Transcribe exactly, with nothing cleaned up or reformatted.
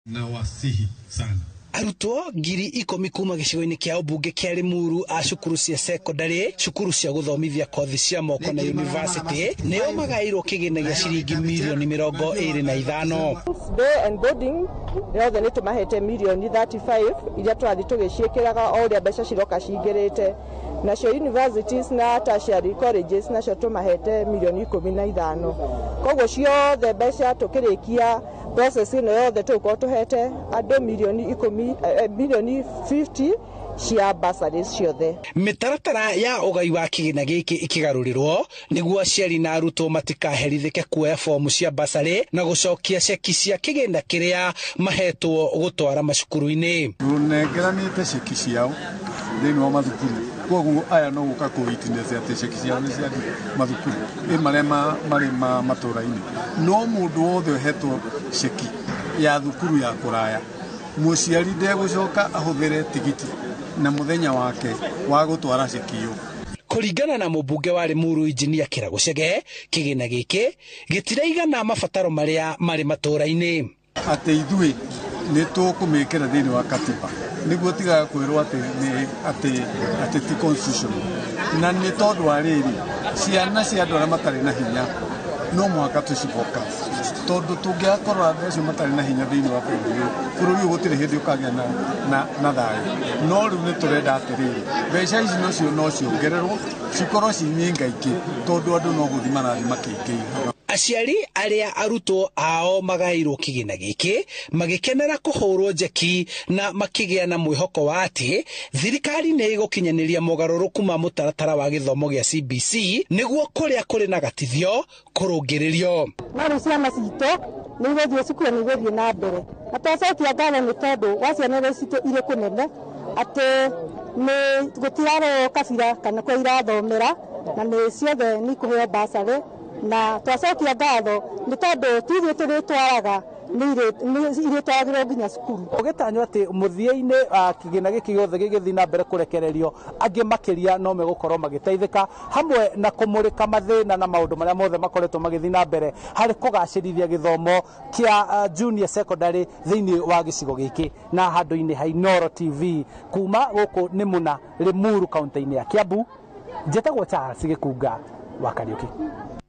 Na wasihi sana arutwo ngiri ikumi kuma gicigo-ini kia ubunge kia Limuru a cukuru cia secondary, cukuru cia guthomithia kothi cia moko na university nio magairwo kigina gia ciringi milioni mirongo iri na ithano. Day and boarding yothe ni tumahete milioni thirty-five iria twathi tugiciikiraga o uria mbeca ciroka cingirite, nacio universities na tertiary colleges nacio tumahete milioni ikumi na ithano. Koguo ciothe mbeca tukirikia process ino yothe tuko tuhete andu milioni ikumi milioni fifty cia bursaries ciothe. Mitaratara ya ugai wa kigina giki ikigarurirwo niguo aciari na arutwo matikaherithike kuoya fomu cia bursary na gucokia ceki cia kigina kiria mahetwo gutwara macukuru-ini. Runengeranite ceki ciao thini wa mathukuru, koguo aya no guka ku witness ati ceki ciao ni cia mathukuru e marema marema matura-ini. No mundu wothe hetwo ceki ya thukuru ya kuraya, muciari ndegucoka ahuthire tigiti na muthenya wake wa gutwara ceki iyo. Kuringana na mubunge wa Limuru Engineer Kirago Chege, kigina giki gitiraigana mabataro maria mari matura-ini. Ati ithui ni tukumikira thini wa katiba niguo tiga kwirwo ati ni ati ati ti constitution na ni tondu wa riri ciana cia andu aria matari na hinya no mwaka tuciboka tondu tungiakorwo andu acio matari na hinya thini wa bururi bururi gutire hindi ukagia na na na thayu no riu ni turenda atiriri mbeca ici nocio no ciongererwo cikorwo ci nyingaingĩ tondu andu no guthi marathi makĩingĩha. Aciari aria arutwo ao magairwo kigina giki magikenera kuhurwo njeki na makigia na mwihoko wa ati thirikari ni igukinyaniria mogaruruku ma mutaratara wa githomo gia C B C niguo kuria kuri na gatithio kurungiririo. Na ciana cito ni gũthiĩ cukuru ni gũthiĩ na mbere atacokia ngatho ni tondu wa ciana iria cito ire kunene ati ni gutiraro kabira kana kwa irathomera na ni ciothe ni kuheo bursary na twacokia ngatho ni tondu tuithuĩ tũrĩtwaraga nĩirĩtwaragĩrwo nginya cukuru. Ũgĩtanywo atĩ mũthia-inĩ kĩgĩna gĩkĩ gĩothe gĩgĩthiĩ na mbere kũrekererio angĩ makĩria no megũkorwo magĩteithĩka hamwe na kũmũrĩka mathĩna na maũndũ marĩa mothe makoretwo magĩthiĩ na mbere harĩ kũgacĩrithia gĩthomo kĩa junior secondary thĩinĩ wa gĩcigo gĩkĩ. Na handũ-inĩ ha Inooro T V kuma gũkũ nĩ mũna Limuru kaunti-inĩ ya Kiambu, njĩtagwo Charles Gĩkunga wa Kariuki.